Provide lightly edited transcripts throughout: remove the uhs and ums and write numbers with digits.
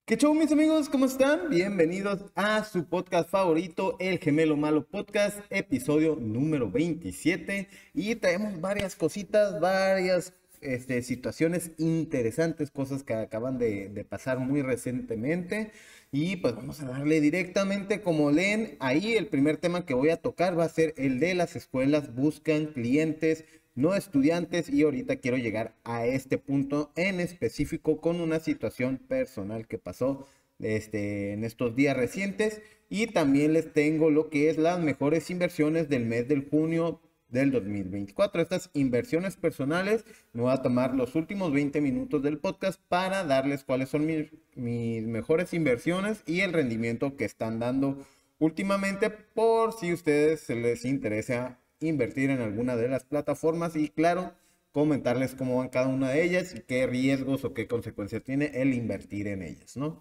¿Qué show, mis amigos? ¿Cómo están? Bienvenidos a su podcast favorito, El Gemelo Malo Podcast, episodio número 27. Y traemos varias cositas, varias situaciones interesantes, cosas que acaban de pasar muy recientemente. Y pues vamos a darle directamente, como leen ahí, el primer tema que voy a tocar va a ser el de las escuelas buscan clientes, no estudiantes, y ahorita quiero llegar a este punto en específico con una situación personal que pasó en estos días recientes, y también les tengo lo que es las mejores inversiones del mes de junio del 2024. Estas inversiones personales, me voy a tomar los últimos 20 minutos del podcast para darles cuáles son mis mejores inversiones y el rendimiento que están dando últimamente, por si a ustedes se les interesa invertir en alguna de las plataformas, y claro, comentarles cómo van cada una de ellas y qué riesgos o qué consecuencias tiene el invertir en ellas, ¿no?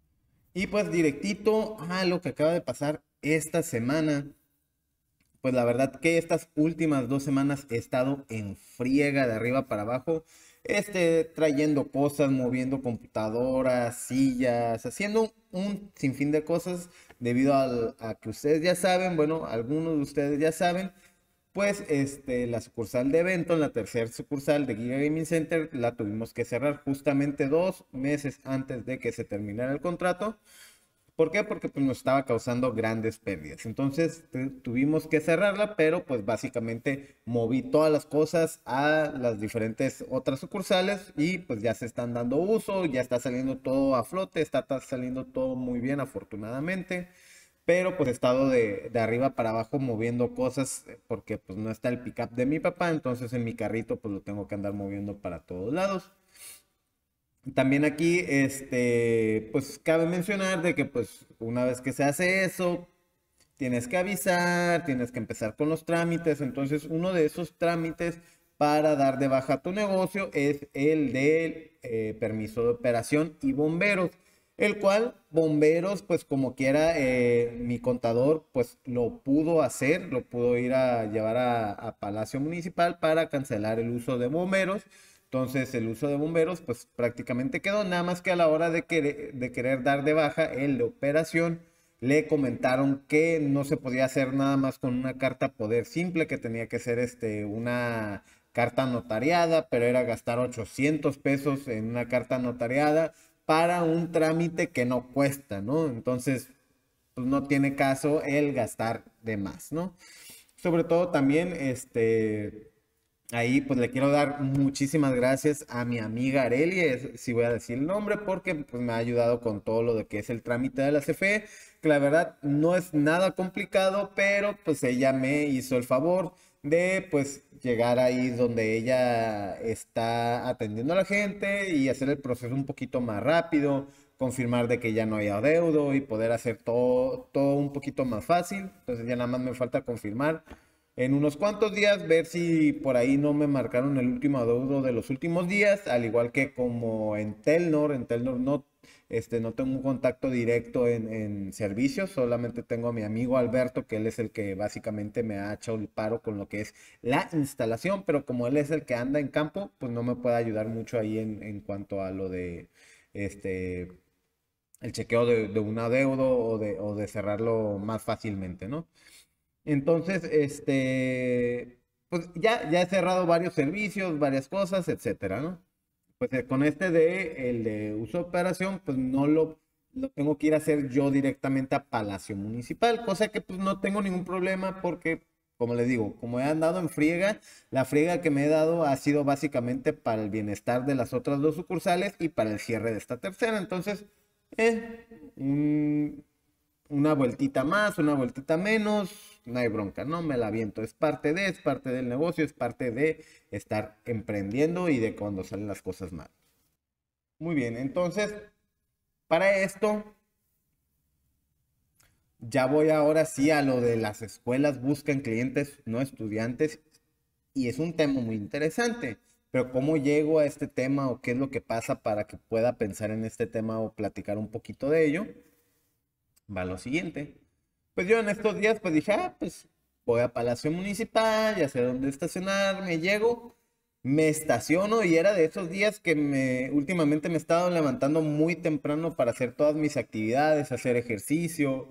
Y pues directito a lo que acaba de pasar esta semana. Pues la verdad que estas últimas 2 semanas he estado en friega de arriba para abajo, trayendo cosas, moviendo computadoras, sillas, haciendo un sinfín de cosas debido a que ustedes ya saben, bueno, algunos de ustedes ya saben, pues la sucursal de Evento, la tercera sucursal de Giga Gaming Center, la tuvimos que cerrar justamente 2 meses antes de que se terminara el contrato. ¿Por qué? Porque pues, nos estaba causando grandes pérdidas. Entonces tuvimos que cerrarla, pero pues básicamente moví todas las cosas a las diferentes otras sucursales y pues ya se están dando uso, ya está saliendo todo a flote, está saliendo todo muy bien afortunadamente. Pero pues he estado de arriba para abajo moviendo cosas, porque pues no está el pickup de mi papá, entonces en mi carrito pues lo tengo que andar moviendo para todos lados. También aquí, pues cabe mencionar de que pues una vez que se hace eso, tienes que avisar, tienes que empezar con los trámites. Entonces, uno de esos trámites para dar de baja tu negocio es el del permiso de operación y bomberos, el cual bomberos, pues como quiera, mi contador, pues lo pudo hacer, lo pudo ir a llevar a Palacio Municipal para cancelar el uso de bomberos. Entonces, el uso de bomberos, pues prácticamente quedó, nada más que a la hora de querer dar de baja el de operación le comentaron que no se podía hacer nada más con una carta poder simple, que tenía que ser una carta notariada, pero era gastar 800 pesos en una carta notariada para un trámite que no cuesta, ¿no? Entonces, pues no tiene caso el gastar de más, ¿no? Sobre todo también, ahí pues le quiero dar muchísimas gracias a mi amiga Arelia, si voy a decir el nombre, porque pues me ha ayudado con todo lo de que es el trámite de la CFE, que la verdad no es nada complicado, pero pues ella me hizo el favor de pues llegar ahí donde ella está atendiendo a la gente y hacer el proceso un poquito más rápido, confirmar de que ya no hay adeudo y poder hacer todo un poquito más fácil. Entonces ya nada más me falta confirmar en unos cuantos días, ver si por ahí no me marcaron el último adeudo de los últimos días, al igual que como en Telnor no tengo un contacto directo en servicios, solamente tengo a mi amigo Alberto, que él es el que básicamente me ha echado el paro con lo que es la instalación, pero como él es el que anda en campo, pues no me puede ayudar mucho ahí en cuanto a lo de este el chequeo de un adeudo o de cerrarlo más fácilmente, ¿no? Entonces, pues ya he cerrado varios servicios, varias cosas, etcétera, ¿no? Pues con el de uso de operación, pues no lo tengo que ir a hacer yo directamente a Palacio Municipal, cosa que pues no tengo ningún problema porque, como les digo, como he andado en friega, la friega que me he dado ha sido básicamente para el bienestar de las otras dos sucursales y para el cierre de esta tercera. Entonces, un, una vueltita más, una vueltita menos, no hay bronca, no me la aviento. Es parte del negocio, es parte de estar emprendiendo y de cuando salen las cosas mal. Muy bien, entonces, para esto, ya voy ahora sí a lo de las escuelas buscan clientes, no estudiantes, y es un tema muy interesante. Pero ¿cómo llego a este tema o qué es lo que pasa para que pueda pensar en este tema o platicar un poquito de ello? Va lo siguiente. Pues yo en estos días pues dije, pues voy a Palacio Municipal, ya sé dónde estacionarme, llego. me estaciono y era de esos días que últimamente me he estado levantando muy temprano para hacer todas mis actividades, hacer ejercicio,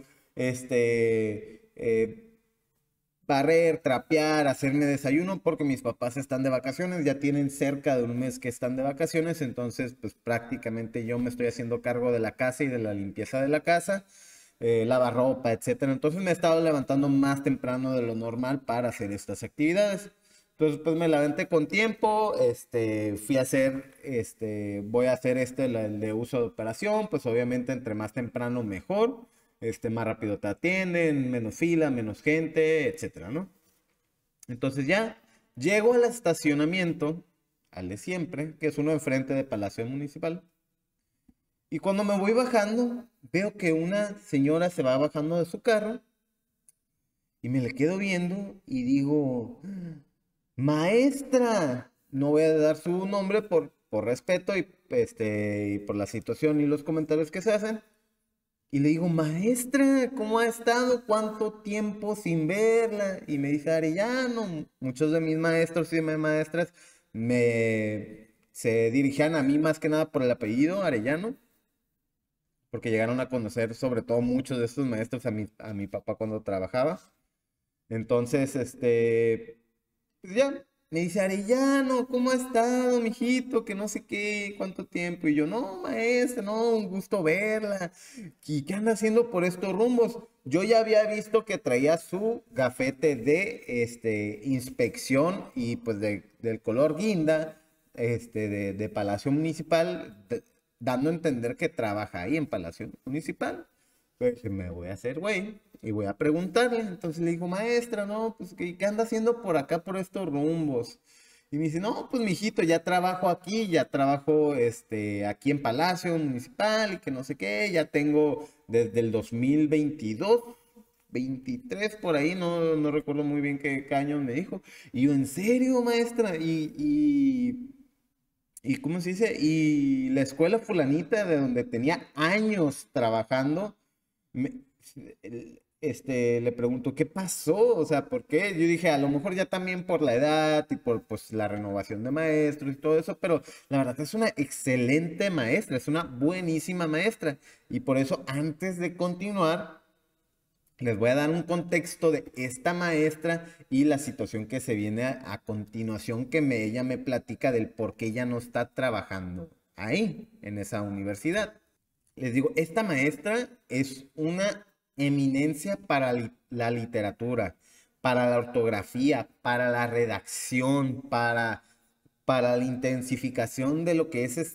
barrer, trapear, hacerme desayuno, porque mis papás están de vacaciones, ya tienen cerca de un mes que están de vacaciones, entonces pues prácticamente yo me estoy haciendo cargo de la casa y de la limpieza de la casa, lavar ropa, etcétera. Entonces me he estado levantando más temprano de lo normal para hacer estas actividades. Entonces pues me levanté con tiempo, fui a hacer, voy a hacer el de uso de operación, pues obviamente entre más temprano mejor, más rápido te atienden, menos fila, menos gente, etcétera, ¿no? Entonces ya llego al estacionamiento, al de siempre, que es uno enfrente de Palacio Municipal. Y cuando me voy bajando, veo que una señora se va bajando de su carro y me le quedo viendo y digo, maestra, no voy a dar su nombre por respeto y por la situación y los comentarios que se hacen. Y le digo, maestra, ¿cómo ha estado? ¿Cuánto tiempo sin verla? Y me dice, Arellano, muchos de mis maestros y de mis maestras se dirigían a mí más que nada por el apellido Arellano, porque llegaron a conocer sobre todo muchos de estos maestros a mi papá cuando trabajaba. Entonces, pues ya, me dice, Arellano, ¿cómo ha estado, mijito? Que no sé qué, cuánto tiempo. Y yo, no, maestra, no, un gusto verla. ¿Y qué anda haciendo por estos rumbos? Yo ya había visto que traía su gafete de inspección y pues del color guinda, de Palacio Municipal, dando a entender que trabaja ahí en Palacio Municipal. Pues me voy a hacer, güey, y voy a preguntarle. Entonces le digo, maestra, no, pues, ¿qué anda haciendo por acá, por estos rumbos? Y me dice, no, pues, mijito, ya trabajo aquí, ya trabajo, aquí en Palacio Municipal y que no sé qué, ya tengo desde el 2022, 23 por ahí, no recuerdo muy bien qué año me dijo. Y yo, ¿en serio, maestra? ¿Y cómo se dice? Y la escuela fulanita de donde tenía años trabajando, me- le pregunto, ¿qué pasó? O sea, ¿por qué? Yo dije, a lo mejor ya también por la edad y por pues la renovación de maestros y todo eso, pero la verdad es una excelente maestra, es una buenísima maestra. Y por eso, antes de continuar, les voy a dar un contexto de esta maestra y la situación que se viene a continuación, que ella me platica del por qué ella no está trabajando ahí, en esa universidad. Les digo, esta maestra es una eminencia para la literatura, para la ortografía, para la redacción, para la intensificación de lo que es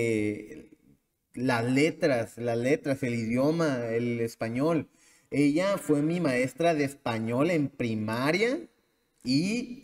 las letras, el idioma, el español. Ella fue mi maestra de español en primaria y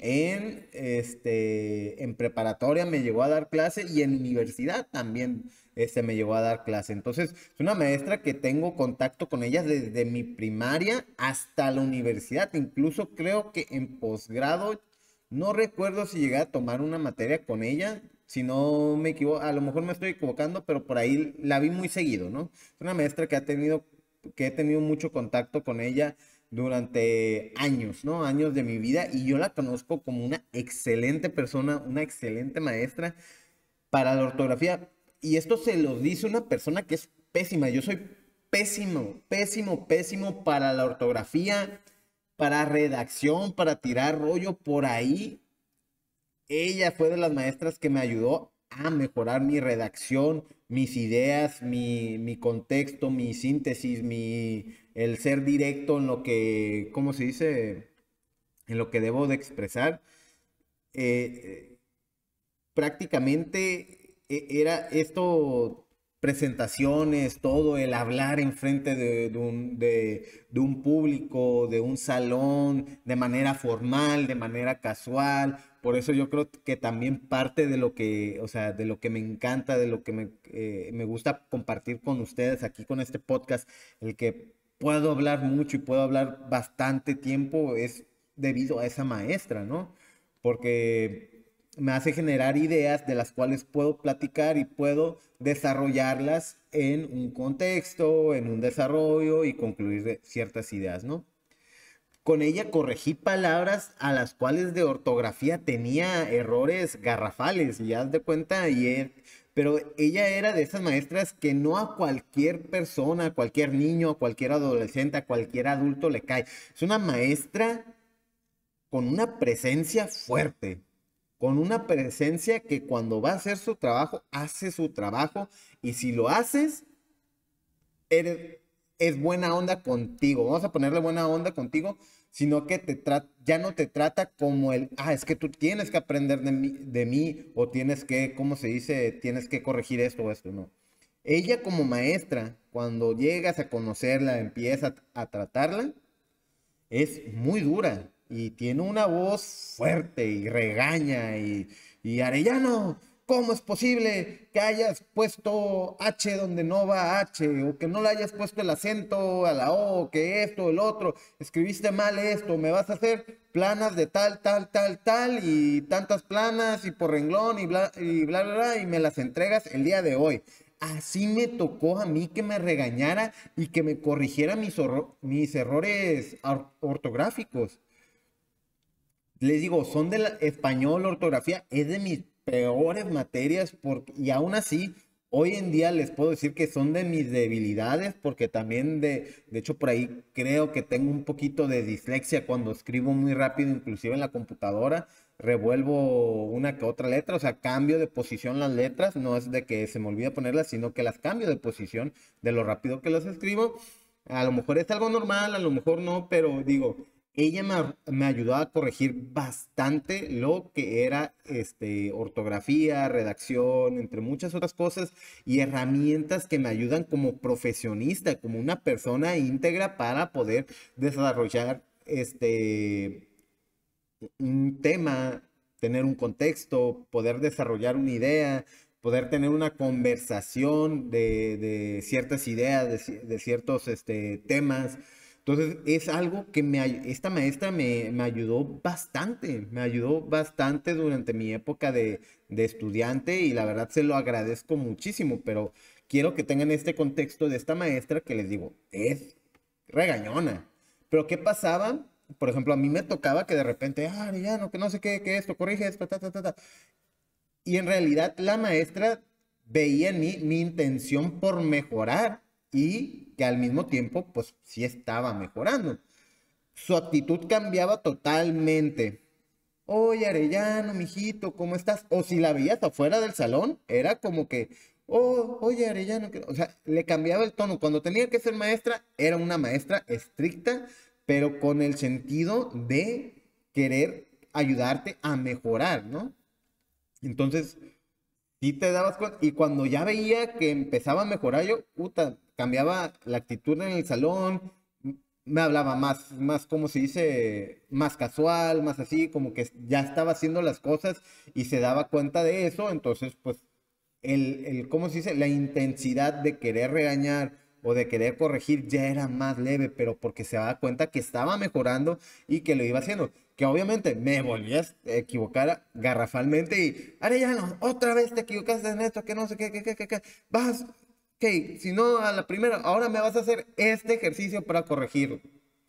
en preparatoria me llegó a dar clase y en universidad también me llegó a dar clase. Entonces, es una maestra que tengo contacto con ella desde mi primaria hasta la universidad. Incluso creo que en posgrado, no recuerdo si llegué a tomar una materia con ella. Si no me equivoco, a lo mejor me estoy equivocando, pero por ahí la vi muy seguido, ¿no? Es una maestra que he tenido mucho contacto con ella durante años, ¿no? Años de mi vida y yo la conozco como una excelente persona, una excelente maestra para la ortografía. Y esto se lo dice una persona que es pésima. Yo soy pésimo, pésimo, pésimo para la ortografía, para redacción, para tirar rollo por ahí. Ella fue de las maestras que me ayudó a mejorar mi redacción, mis ideas, mi contexto, mi síntesis, el ser directo en lo que, ¿cómo se dice? En lo que debo de expresar. Eh, Prácticamente era esto, presentaciones, todo, el hablar enfrente de un público, de un salón, de manera formal, de manera casual. Por eso yo creo que también parte de lo que, o sea, de lo que me encanta, de lo que me gusta compartir con ustedes aquí con este podcast, el que puedo hablar mucho y puedo hablar bastante tiempo es debido a esa maestra, ¿no? Porque me hace generar ideas de las cuales puedo platicar y puedo desarrollarlas en un contexto, en un desarrollo y concluir ciertas ideas, ¿no? Con ella corregí palabras a las cuales de ortografía tenía errores garrafales, y haz de cuenta, pero ella era de esas maestras que no a cualquier persona, a cualquier niño, a cualquier adolescente, a cualquier adulto le cae. Es una maestra con una presencia fuerte, con una presencia que cuando va a hacer su trabajo, hace su trabajo, y si lo haces, eres, es buena onda contigo. Vamos a ponerle buena onda contigo, sino que ya no te trata como es que tú tienes que aprender de mí, o tienes que, ¿cómo se dice? Tienes que corregir esto o esto, no. Ella como maestra, cuando llegas a conocerla, empiezas a tratarla, es muy dura y tiene una voz fuerte y regaña y Arellano, ¿cómo es posible que hayas puesto H donde no va H o que no le hayas puesto el acento a la O, que esto, el otro, escribiste mal esto, me vas a hacer planas de tal, tal, tal, tal y tantas planas y por renglón y bla, bla, bla y me las entregas el día de hoy? Así me tocó a mí que me regañara y que me corrigiera mis errores ortográficos. Les digo, son del español, ortografía, es de mis peores materias y aún así, hoy en día les puedo decir que son de mis debilidades porque también de hecho por ahí creo que tengo un poquito de dislexia cuando escribo muy rápido, inclusive en la computadora, revuelvo una que otra letra, o sea, cambio de posición las letras, no es de que se me olvide ponerlas, sino que las cambio de posición de lo rápido que las escribo. A lo mejor es algo normal, a lo mejor no, pero digo, ella me ayudó a corregir bastante lo que era ortografía, redacción, entre muchas otras cosas y herramientas que me ayudan como profesionista, como una persona íntegra para poder desarrollar un tema, tener un contexto, poder desarrollar una idea, poder tener una conversación de ciertas ideas, de ciertos temas. Entonces es algo que esta maestra me me ayudó bastante durante mi época de estudiante y la verdad se lo agradezco muchísimo, pero quiero que tengan este contexto de esta maestra que les digo, es regañona. Pero ¿qué pasaba? Por ejemplo, a mí me tocaba que de repente, ya no, que no sé qué esto, corrige esto, ta, ta, ta, ta. Y en realidad la maestra veía en mí mi intención por mejorar y que al mismo tiempo, pues sí estaba mejorando. Su actitud cambiaba totalmente. Oye, Arellano, mijito, ¿cómo estás? O si la veías afuera del salón, era como que, oh, oye, Arellano, o sea, le cambiaba el tono. Cuando tenía que ser maestra, era una maestra estricta, pero con el sentido de querer ayudarte a mejorar, ¿no? Entonces, sí te dabas cuenta. Y cuando ya veía que empezaba a mejorar yo, puta, cambiaba la actitud en el salón, me hablaba más, ¿cómo se dice? Más casual, más así, como que ya estaba haciendo las cosas y se daba cuenta de eso. Entonces, pues, ¿cómo se dice? La intensidad de querer regañar o de querer corregir ya era más leve, pero porque se daba cuenta que estaba mejorando y que lo iba haciendo. Que obviamente me volví a equivocar garrafalmente y, Arellano, otra vez te equivocaste en esto, que no sé qué, vas, ok, si no a la primera, ahora me vas a hacer este ejercicio para corregirlo.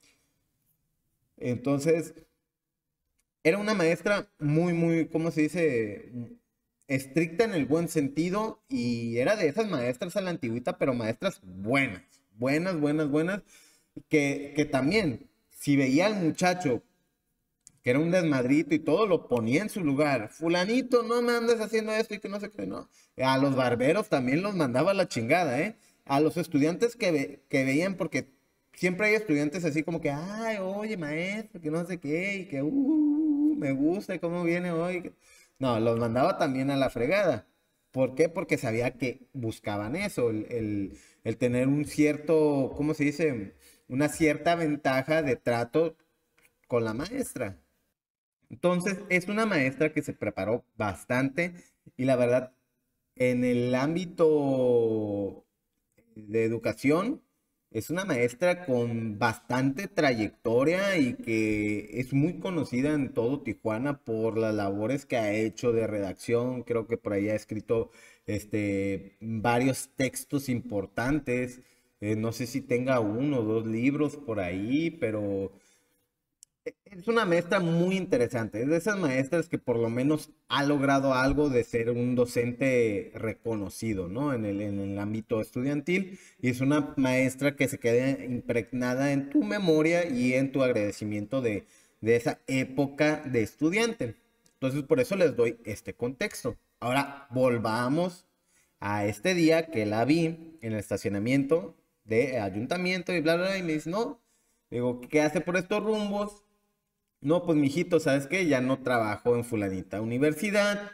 Entonces, era una maestra muy, ¿cómo se dice? Estricta en el buen sentido y era de esas maestras a la antigüita, pero maestras buenas, buenas, que también, si veía al muchacho que era un desmadrito y todo, lo ponía en su lugar. Fulanito, no me andes haciendo esto y que no sé qué, no. A los barberos también los mandaba a la chingada, ¿eh? A los estudiantes que veían, porque siempre hay estudiantes así como que, ay, oye, maestro, que no sé qué, y que, me gusta cómo viene hoy. No, los mandaba también a la fregada. ¿Por qué? Porque sabía que buscaban eso, el tener un cierto, ¿cómo se dice? Una cierta ventaja de trato con la maestra. Entonces, es una maestra que se preparó bastante y la verdad, en el ámbito de educación, es una maestra con bastante trayectoria y que es muy conocida en todo Tijuana por las labores que ha hecho de redacción. Creo que por ahí ha escrito varios textos importantes. No sé si tenga uno o dos libros por ahí, pero Es una maestra muy interesante, es de esas maestras que por lo menos ha logrado algo de ser un docente reconocido, ¿no? En el ámbito estudiantil, y es una maestra que se queda impregnada en tu memoria y en tu agradecimiento de esa época de estudiante. Entonces, por eso les doy este contexto. Ahora, volvamos a este día que la vi en el estacionamiento de ayuntamiento y bla, bla, bla, y me dice, no, digo, ¿qué hace por estos rumbos? No, pues mijito, ¿sabes qué? Ya no trabajo en fulanita universidad.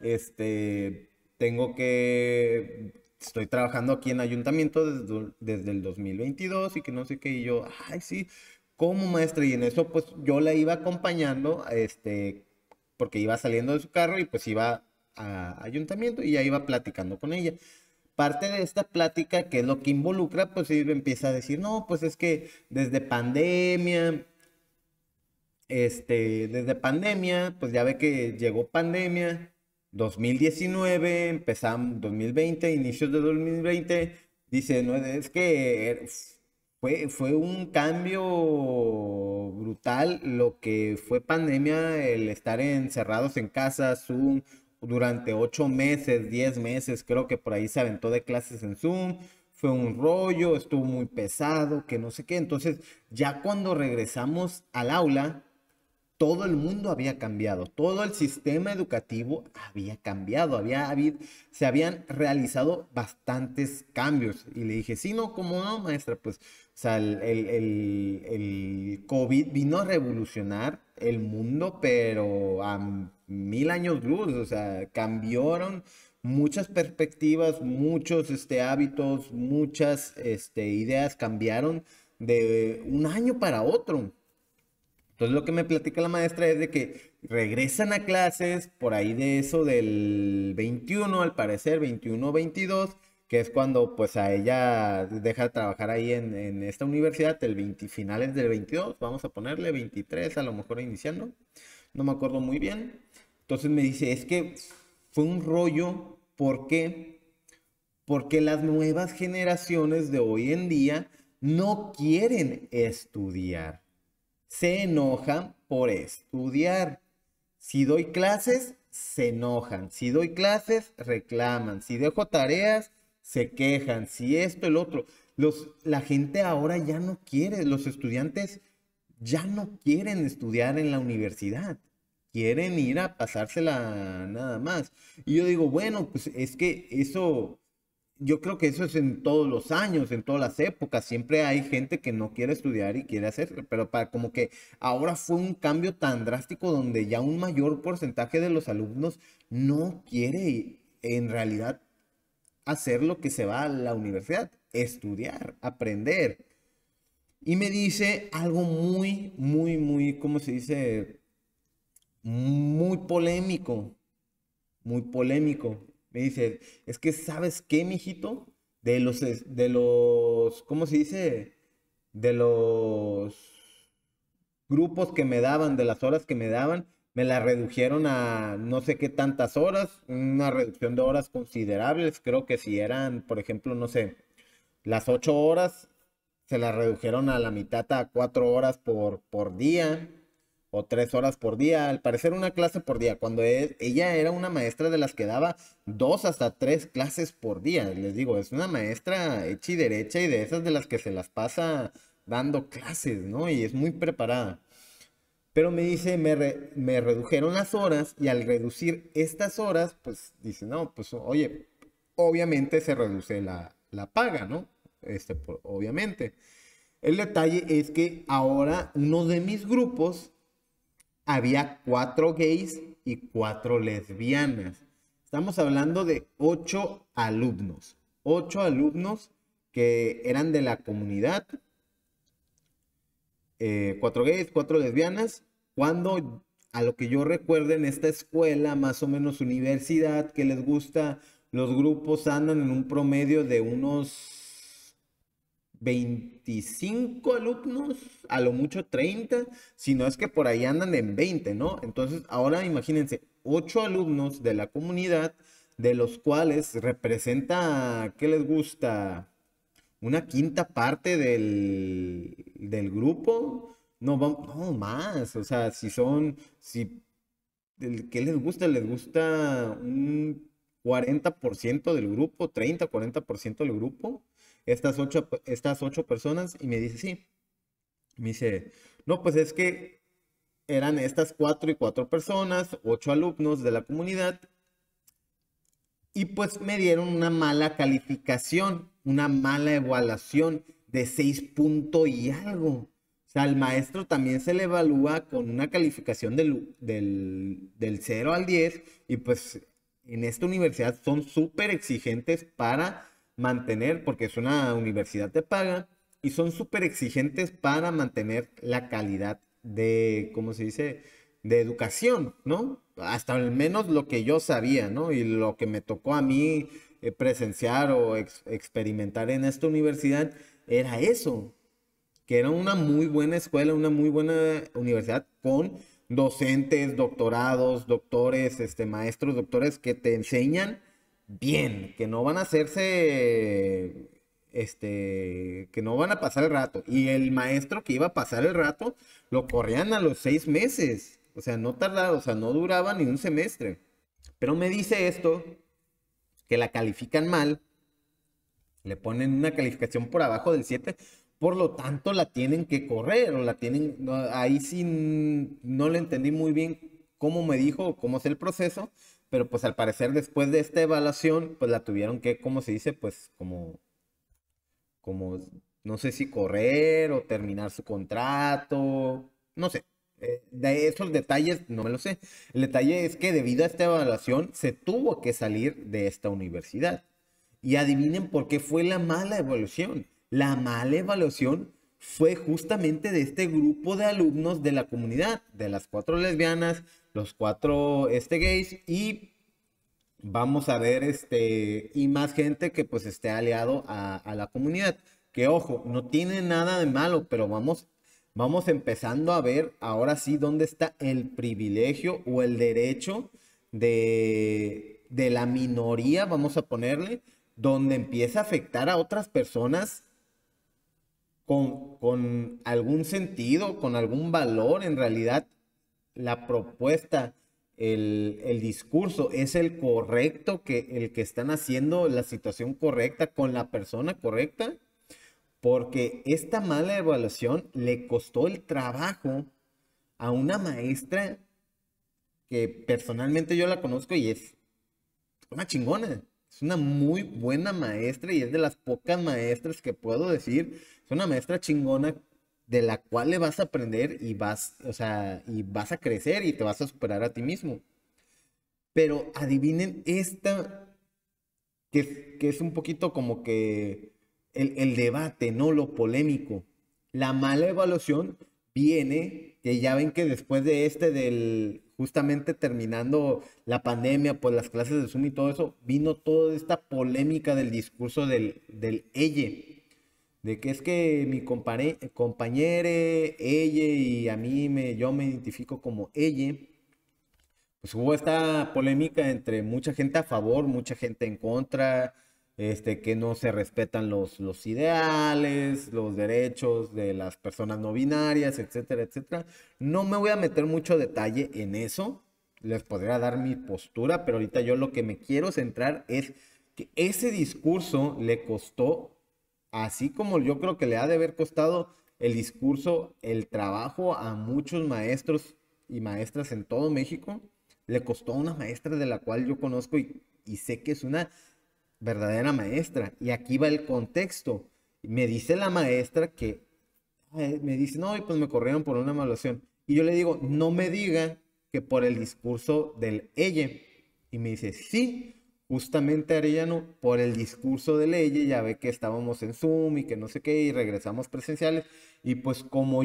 Tengo que, estoy trabajando aquí en ayuntamiento desde el 2022 y que no sé qué. Y yo, ay, sí, ¿cómo maestra? Y en eso, pues yo la iba acompañando, porque iba saliendo de su carro y pues iba a ayuntamiento y ya iba platicando con ella. Parte de esta plática, que es lo que involucra, pues ella empieza a decir, no, pues es que desde pandemia, desde pandemia, pues ya ve que llegó pandemia, 2019, empezamos 2020, inicios de 2020, dice, no, es que fue un cambio brutal lo que fue pandemia, el estar encerrados en casa, Zoom, durante 8 meses, 10 meses, creo que por ahí se aventó de clases en Zoom. Fue un rollo, estuvo muy pesado, que no sé qué. Entonces, ya cuando regresamos al aula, todo el mundo había cambiado, todo el sistema educativo había cambiado, se habían realizado bastantes cambios. Y le dije, sí, no, ¿cómo no, maestra? Pues, o sea, el COVID vino a revolucionar el mundo, pero a 1000 años luz, o sea, cambiaron muchas perspectivas, muchos hábitos, muchas ideas cambiaron de un año para otro. Entonces lo que me platica la maestra es de que regresan a clases por ahí de eso del 21, al parecer, 21 22, que es cuando pues a ella deja de trabajar ahí en esta universidad, el 20, finales del 22, vamos a ponerle 23 a lo mejor iniciando, no me acuerdo muy bien. Entonces me dice, es que fue un rollo, ¿por qué? Porque las nuevas generaciones de hoy en día no quieren estudiar, se enojan por estudiar. Si doy clases, se enojan. Si doy clases, reclaman. Si dejo tareas, se quejan. Si esto, el otro. La gente ahora ya no quiere, los estudiantes ya no quieren estudiar en la universidad. Quieren ir a pasársela nada más. Y yo digo, bueno, pues es que eso, yo creo que eso es en todos los años, en todas las épocas. Siempre hay gente que no quiere estudiar y quiere hacerlo, pero para como que ahora fue un cambio tan drástico donde ya un mayor porcentaje de los alumnos no quiere en realidad hacer lo que se va a la universidad, estudiar, aprender. Y me dice algo muy, muy, muy, ¿cómo se dice? Muy polémico, muy polémico. Me dice, es que ¿sabes qué, mijito? ¿Cómo se dice? De los grupos que me daban, de las horas que me daban, me la redujeron a no sé qué tantas horas, una reducción de horas considerables. Creo que si eran, por ejemplo, no sé, las 8 horas, se las redujeron a la mitad, a 4 horas por día o 3 horas por día. Al parecer una clase por día, cuando ella era una maestra de las que daba 2 hasta 3 clases por día. Les digo, es una maestra hecha y derecha y de esas de las que se las pasa dando clases, ¿no? Y es muy preparada. Pero me dice, me redujeron las horas y al reducir estas horas, pues dice, no, pues oye, obviamente se reduce la paga, ¿no? Obviamente. El detalle es que ahora uno de mis grupos había 4 gays y 4 lesbianas. Estamos hablando de 8 alumnos. 8 alumnos que eran de la comunidad, 4 gays, 4 lesbianas, cuando a lo que yo recuerdo en esta escuela, más o menos universidad, que les gusta, los grupos andan en un promedio de unos 25 alumnos, a lo mucho 30, si no es que por ahí andan en 20, ¿no? Entonces, ahora imagínense, 8 alumnos de la comunidad, de los cuales representa, ¿qué les gusta? Una quinta parte del grupo, No, no más, o sea, si, ¿qué les gusta? Les gusta un 40% del grupo, 30, 40% del grupo, estas ocho personas, y me dice, sí, me dice, no, pues es que eran estas 4 y 4 personas, 8 alumnos de la comunidad, y pues me dieron una mala calificación, una mala evaluación de 6 puntos y algo. O sea, al maestro también se le evalúa con una calificación del 0 al 10 y pues en esta universidad son súper exigentes para mantener, porque es una universidad de paga, y son súper exigentes para mantener la calidad de, ¿cómo se dice? De educación, ¿no? Hasta al menos lo que yo sabía, ¿no? Y lo que me tocó a mí presenciar o experimentar en esta universidad era eso, que era una muy buena escuela, una muy buena universidad con docentes, doctorados, doctores, maestros, doctores que te enseñan bien, que no van a hacerse, que no van a pasar el rato. Y el maestro que iba a pasar el rato, lo corrían a los 6 meses. O sea, no tardaba, o sea, no duraba ni un semestre. Pero me dice esto, que la califican mal, le ponen una calificación por abajo del 7, por lo tanto la tienen que correr o la tienen, ahí sí no le entendí muy bien cómo me dijo, cómo es el proceso, pero pues al parecer después de esta evaluación, pues la tuvieron que, ¿cómo se dice? Pues como, no sé si correr o terminar su contrato, no sé. De esos detalles no me lo sé. El detalle es que debido a esta evaluación se tuvo que salir de esta universidad. Y adivinen por qué fue la mala evaluación. La mala evaluación fue justamente de este grupo de alumnos de la comunidad, de las 4 lesbianas, los 4 gays, y vamos a ver y más gente que pues esté aliado a la comunidad. Que ojo, no tiene nada de malo, pero vamos empezando a ver ahora sí dónde está el privilegio o el derecho de la minoría, vamos a ponerle, donde empieza a afectar a otras personas con algún sentido, con algún valor. En realidad, la propuesta, el discurso es el correcto, el que están haciendo la situación correcta con la persona correcta, porque esta mala evaluación le costó el trabajo a una maestra que personalmente yo la conozco y es una chingona. Es una muy buena maestra y es de las pocas maestras que puedo decir. Es una maestra chingona de la cual le vas a aprender y o sea, y vas a crecer y te vas a superar a ti mismo. Pero adivinen esta, que es un poquito como que el debate, ¿no? Lo polémico. La mala evaluación viene, que ya ven que después de justamente terminando la pandemia, pues las clases de Zoom y todo eso, vino toda esta polémica del discurso del ella, de que es que mi compañere, ella y a mí, yo me identifico como ella. Pues hubo esta polémica entre mucha gente a favor, mucha gente en contra, que no se respetan los ideales, los derechos de las personas no binarias, etcétera, etcétera. No me voy a meter mucho detalle en eso, les podría dar mi postura, pero ahorita yo lo que me quiero centrar es que ese discurso le costó, así como yo creo que le ha de haber costado el discurso, el trabajo a muchos maestros y maestras en todo México, le costó a una maestra de la cual yo conozco y sé que es una verdadera maestra. Y aquí va el contexto. Me dice la maestra que, me dice, no, y pues me corrieron por una evaluación. Y yo le digo, no me diga que por el discurso del ella. Y me dice, sí, justamente Arellano, por el discurso del ella, ya ve que estábamos en Zoom y que no sé qué, y regresamos presenciales. Y pues como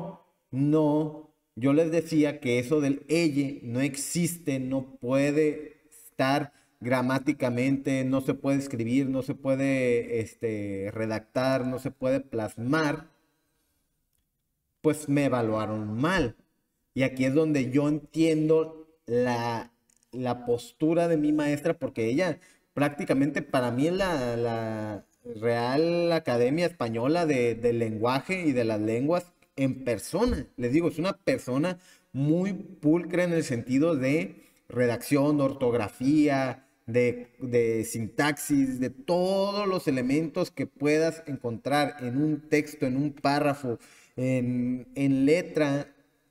yo les decía que eso del ella no existe, no puede estar gramáticamente, no se puede escribir, no se puede redactar, no se puede plasmar, pues me evaluaron mal. Y aquí es donde yo entiendo la postura de mi maestra, porque ella prácticamente para mí es la Real Academia Española del lenguaje y de las lenguas, en persona. Les digo, es una persona muy pulcra en el sentido de redacción, de ortografía, de sintaxis, de todos los elementos que puedas encontrar en un texto, en un párrafo, en letra.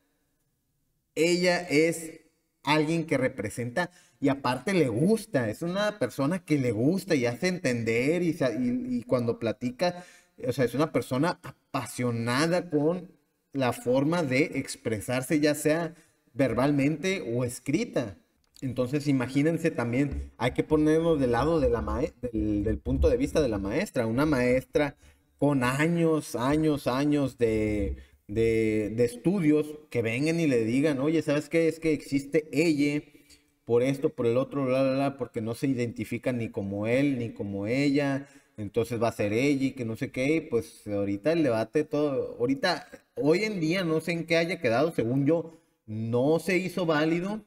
Ella es alguien que representa y aparte le gusta, es una persona que le gusta y hace entender y cuando platica, o sea, es una persona apasionada con la forma de expresarse, ya sea verbalmente o escrita. Entonces, imagínense también, hay que ponernos del lado de del punto de vista de la maestra, una maestra con años, años, años de estudios que vengan y le digan, oye, ¿sabes qué? Es que existe ella por esto, por el otro, bla, bla, bla, porque no se identifica ni como él ni como ella, entonces va a ser ella y que no sé qué, y pues ahorita el debate todo, ahorita, hoy en día no sé en qué haya quedado, según yo, no se hizo válido,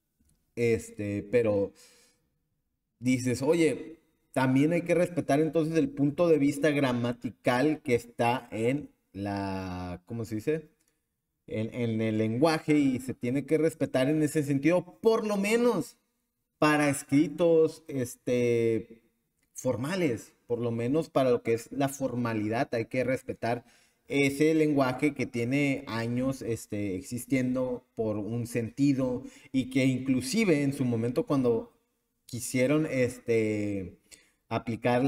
pero dices, oye, también hay que respetar entonces el punto de vista gramatical que está en la, ¿cómo se dice? En el lenguaje y se tiene que respetar en ese sentido, por lo menos para escritos, formales, por lo menos para lo que es la formalidad, hay que respetar ese lenguaje que tiene años, existiendo por un sentido y que inclusive en su momento cuando quisieron, aplicar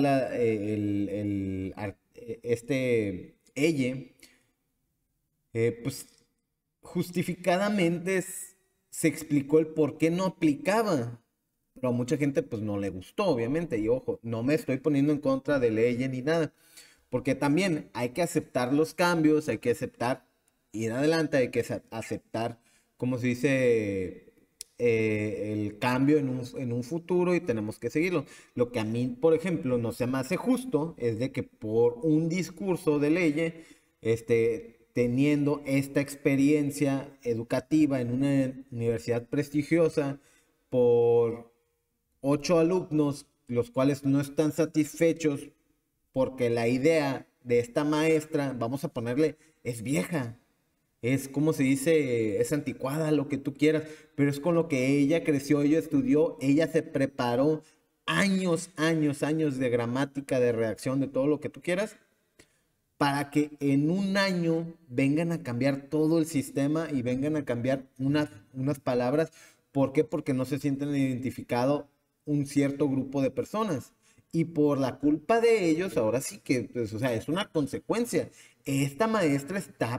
elle, pues justificadamente se explicó el por qué no aplicaba. Pero a mucha gente pues no le gustó, obviamente. Y ojo, no me estoy poniendo en contra de ella ni nada. Porque también hay que aceptar los cambios, hay que aceptar ir adelante, hay que aceptar, como se dice, el cambio en un futuro y tenemos que seguirlo. Lo que a mí, por ejemplo, no se me hace justo es de que por un discurso de ley, teniendo esta experiencia educativa en una universidad prestigiosa, por 8 alumnos, los cuales no están satisfechos porque la idea de esta maestra, vamos a ponerle, es vieja, es como se dice, es anticuada, lo que tú quieras, pero es con lo que ella creció, ella estudió, ella se preparó años, años, años de gramática, de redacción, de todo lo que tú quieras, para que en un año vengan a cambiar todo el sistema y vengan a cambiar unas palabras. ¿Por qué? Porque no se sienten identificado un cierto grupo de personas. Y por la culpa de ellos, ahora sí que, pues, o sea, es una consecuencia. Esta maestra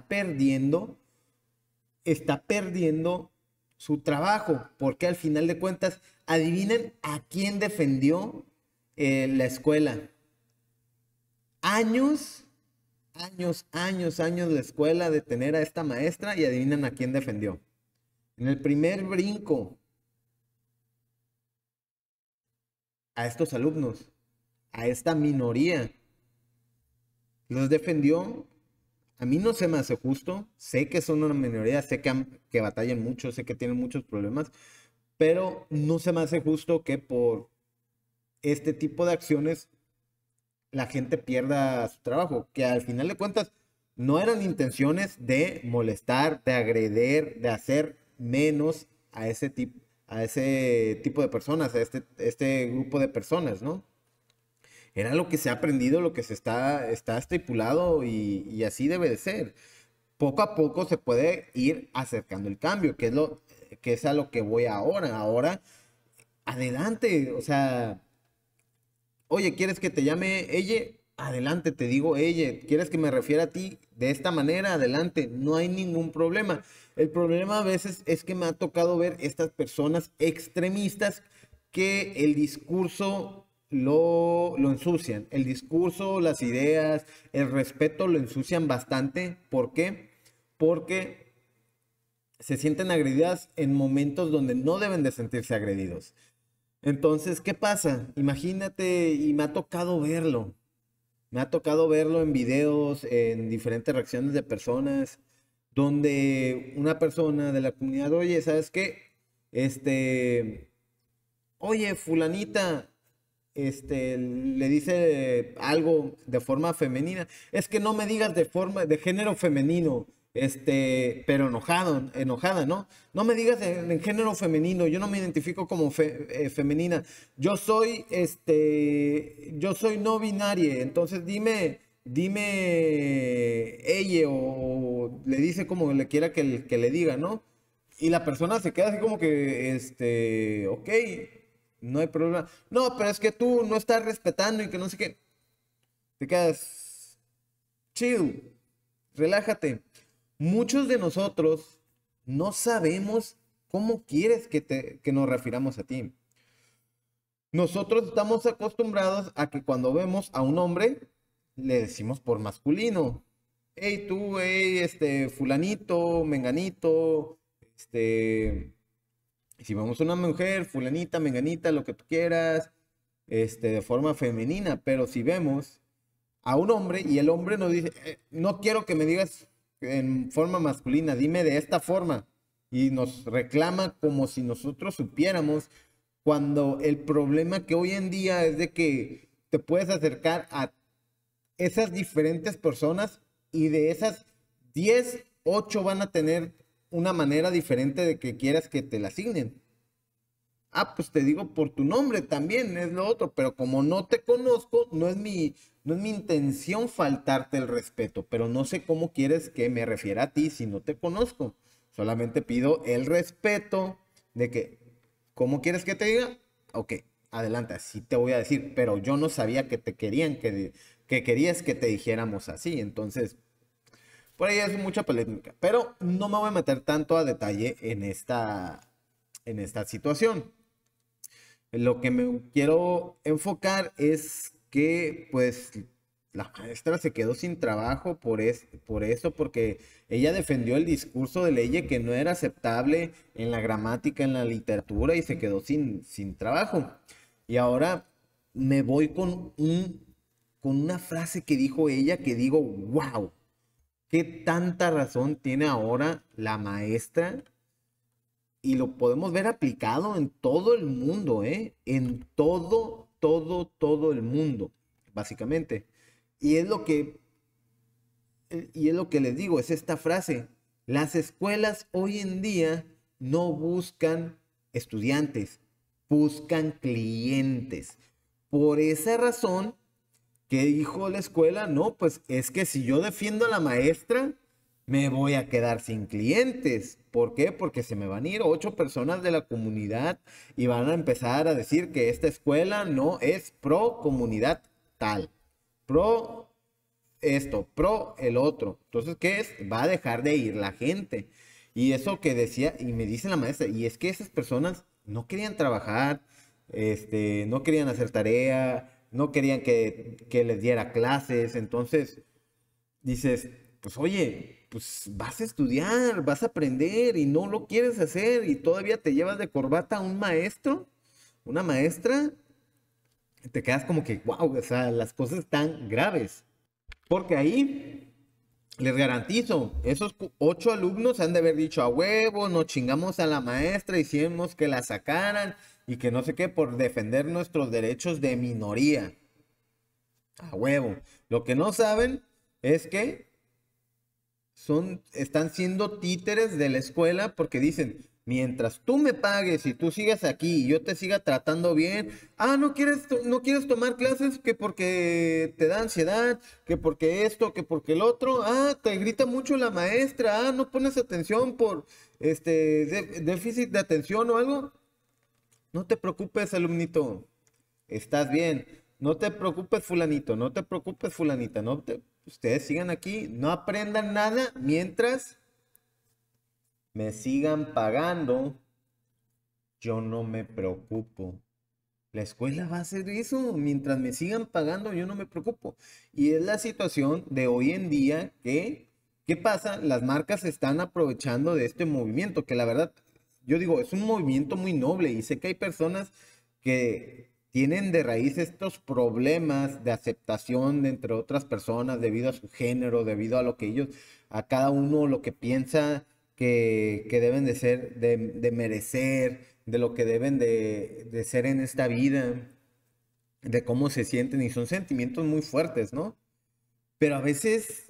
está perdiendo su trabajo, porque al final de cuentas, adivinen a quién defendió la escuela. Años, años, años, años de escuela de tener a esta maestra y adivinen a quién defendió. En el primer brinco, a estos alumnos, a esta minoría, los defendió. A mí no se me hace justo, sé que son una minoría, sé que batallan mucho, sé que tienen muchos problemas, pero no se me hace justo que por este tipo de acciones la gente pierda su trabajo, que al final de cuentas no eran intenciones de molestar, de agredir, de hacer menos a ese tipo de personas, a este grupo de personas, ¿no? Era lo que se ha aprendido, lo que está estipulado y así debe de ser. Poco a poco se puede ir acercando el cambio, que es a lo que voy ahora. Ahora, adelante, o sea, oye, ¿quieres que te llame ella? Adelante, te digo ella. ¿Quieres que me refiera a ti de esta manera? Adelante, no hay ningún problema. El problema a veces es que me ha tocado ver estas personas extremistas que el discurso lo ensucian. El discurso, las ideas, el respeto lo ensucian bastante. ¿Por qué? Porque se sienten agredidas en momentos donde no deben de sentirse agredidos. Entonces, ¿qué pasa? Imagínate, y me ha tocado verlo en videos, en diferentes reacciones de personas, donde una persona de la comunidad, oye, ¿sabes qué? Oye, fulanita, le dice algo de forma femenina. Es que no me digas de género femenino, pero enojada, ¿no? No me digas en género femenino, yo no me identifico como femenina. Yo soy no binaria, entonces dime ella o le dice como le quiera que le diga, ¿no? Y la persona se queda así como que, ok, no hay problema. No, pero es que tú no estás respetando y que no sé qué. Te quedas chill, relájate. Muchos de nosotros no sabemos cómo quieres que nos refiramos a ti. Nosotros estamos acostumbrados a que cuando vemos a un hombre, le decimos por masculino. Hey, tú, hey, fulanito, menganito, si vamos a una mujer, fulanita, menganita, lo que tú quieras, de forma femenina, pero si vemos a un hombre y el hombre nos dice, no quiero que me digas en forma masculina, dime de esta forma, y nos reclama como si nosotros supiéramos, cuando el problema que hoy en día es de que te puedes acercar a esas diferentes personas y de esas 10 8 van a tener una manera diferente de que quieras que te la asignen. Ah, pues te digo por tu nombre también, es lo otro, pero como no te conozco, no es mi intención faltarte el respeto, pero no sé cómo quieres que me refiera a ti si no te conozco. Solamente pido el respeto de que, ¿cómo quieres que te diga? Ok, adelante, así te voy a decir, pero yo no sabía que te querían, que querías que te dijéramos así, entonces, por ahí es mucha polémica, pero no me voy a meter tanto a detalle en esta situación. Lo que me quiero enfocar es que, pues, la maestra se quedó sin trabajo por eso, porque ella defendió el discurso de ley que no era aceptable en la gramática, en la literatura, y se quedó sin trabajo. Y ahora me voy con una frase que dijo ella que digo, wow, qué tanta razón tiene ahora la maestra y lo podemos ver aplicado en todo el mundo, ¿eh? En todo el mundo, básicamente. Y es lo que, y es lo que les digo, es esta frase. Las escuelas hoy en día no buscan estudiantes, buscan clientes. Por esa razón, ¿qué dijo la escuela? No, pues es que si yo defiendo a la maestra, me voy a quedar sin clientes. ¿Por qué? Porque se me van a ir 8 personas de la comunidad y van a empezar a decir que esta escuela no es pro comunidad tal, pro esto, pro el otro. Entonces, ¿qué es? Va a dejar de ir la gente. Y eso que decía, y me dice la maestra, y es que esas personas no querían trabajar, no querían hacer tarea, no querían que les diera clases. Entonces, dices, pues oye, pues vas a estudiar, vas a aprender y no lo quieres hacer y todavía te llevas de corbata a un maestro, una maestra, te quedas como que, wow, o sea, las cosas están graves. Porque ahí les garantizo, esos 8 alumnos han de haber dicho a huevo, nos chingamos a la maestra, hicimos que la sacaran y que no sé qué por defender nuestros derechos de minoría. A huevo. Lo que no saben es que están siendo títeres de la escuela porque dicen, mientras tú me pagues y tú sigas aquí y yo te siga tratando bien, no quieres tomar clases que porque te da ansiedad, que porque esto, que porque el otro, te grita mucho la maestra, no pones atención por déficit de atención o algo. No te preocupes, alumnito, estás bien. No te preocupes, fulanito, no te preocupes, fulanita, ustedes sigan aquí, no aprendan nada mientras me sigan pagando, yo no me preocupo. La escuela va a hacer eso, mientras me sigan pagando, yo no me preocupo. Y es la situación de hoy en día que, ¿qué pasa? Las marcas se están aprovechando de este movimiento, que la verdad, yo digo, es un movimiento muy noble y sé que hay personas que tienen de raíz estos problemas de aceptación de entre otras personas debido a su género, debido a lo que ellos, a cada uno lo que piensa que deben de ser, de merecer, de lo que deben de ser en esta vida. de cómo se sienten y son sentimientos muy fuertes, ¿no? Pero a veces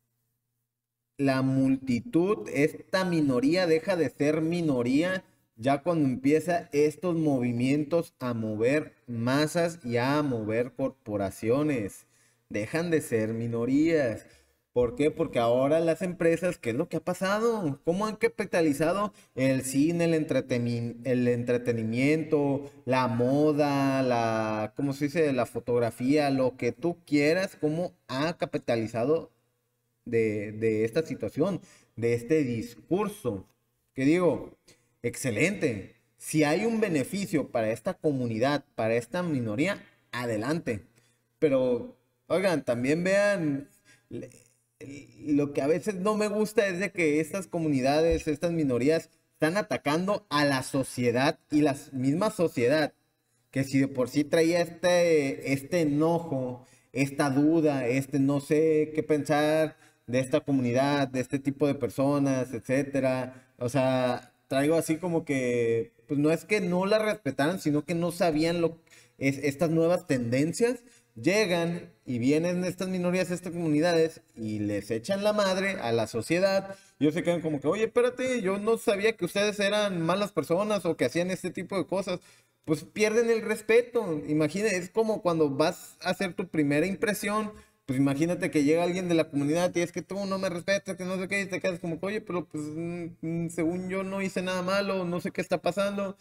la multitud, esta minoría deja de ser minoría ya cuando empieza estos movimientos a mover masas y a mover corporaciones. Dejan de ser minorías. ¿Por qué? Porque ahora las empresas, ¿qué es lo que ha pasado? ¿Cómo han capitalizado el cine, el entretenimiento, la moda, ¿cómo se dice? La fotografía, lo que tú quieras, cómo ha capitalizado de esta situación, de este discurso? Que digo, excelente. Si hay un beneficio para esta comunidad, para esta minoría, adelante. Pero, oigan, también vean, lo que a veces no me gusta es de que estas comunidades, estas minorías, están atacando a la sociedad y la misma sociedad, que si de por sí traía este enojo, esta duda, este no sé qué pensar de esta comunidad, de este tipo de personas, etcétera. O sea, traigo así como que, pues no es que no la respetaran, sino que no sabían estas nuevas tendencias. Llegan y vienen estas minorías, estas comunidades y les echan la madre a la sociedad. Y ellos se quedan como que, oye, espérate, yo no sabía que ustedes eran malas personas o que hacían este tipo de cosas. Pues pierden el respeto. Imagínate, es como cuando vas a hacer tu primera impresión. Pues imagínate que llega alguien de la comunidad y es que tú no me respetas, que no sé qué, y te quedas como, oye, pero pues según yo no hice nada malo, no sé qué está pasando.